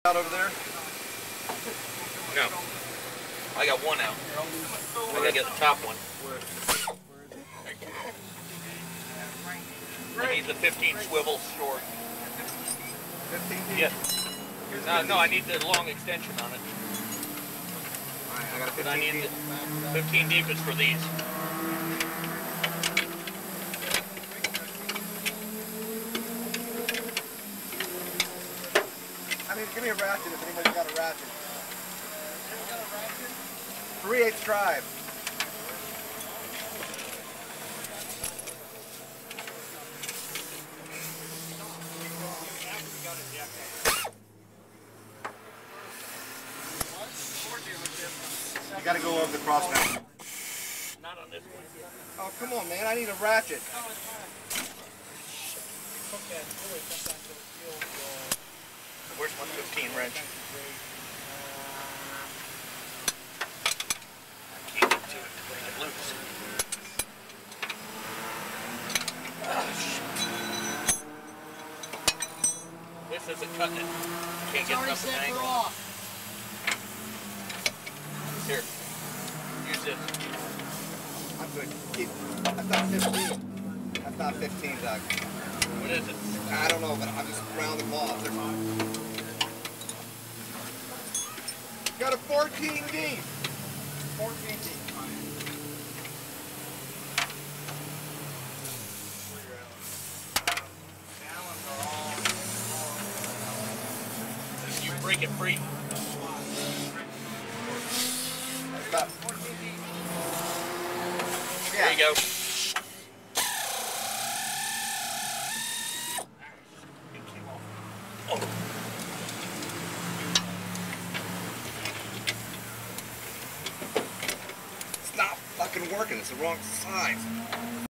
out over there? No. I got one out. I gotta get the top one. I need the 15 swivel short. 15 deep? Yeah. No, I need the long extension on it. Alright, I got a 15 I need deep. the 15 deep is for these. I mean, give me a ratchet if anybody's got a ratchet. 3/8 drive. You gotta go over the cross now. Not on this one. Oh, come on, man. I need a ratchet. Where's my 15 wrench? I can't get to it to break it loose. Oh, shit. This isn't cutting it. Can't get enough of an angle. Here. Use this. I'm good. That's not 15. That's not 15, Doug. What is it? I don't know, but I'm just round the off. Got a 14 deep. 14 deep. You break it free. About 14 deep. Yeah. There you go. It's not fucking working. It's the wrong size.